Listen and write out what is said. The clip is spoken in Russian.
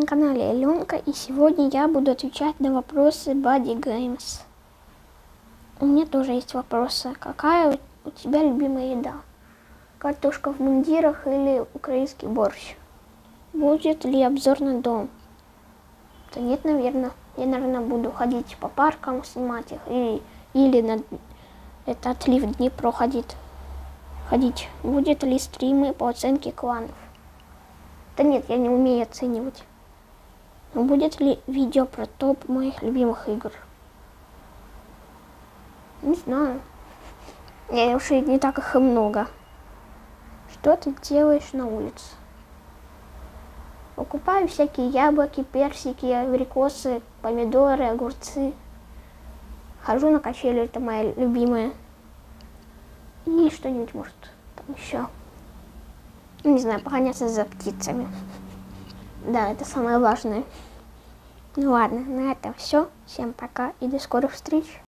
на канале Аленка, и сегодня я буду отвечать на вопросы Buddy Games. У меня тоже есть вопросы. Какая у тебя любимая еда? Картошка в мундирах или украинский борщ? Будет ли обзор на дом? Да нет, наверное. Я, наверное, буду ходить по паркам, снимать их, или на отлив Днепро ходить. Будет ли стримы по оценке кланов? Да нет, я не умею оценивать. Но будет ли видео про топ моих любимых игр? Не знаю. Я уж и не так их и много. Что ты делаешь на улице? Покупаю всякие яблоки, персики, абрикосы, помидоры, огурцы. Хожу на качели, это моя любимая. И что-нибудь, может, там еще. Не знаю, погоняться за птицами. Да, это самое важное. Ну ладно, на этом все. Всем пока и до скорых встреч.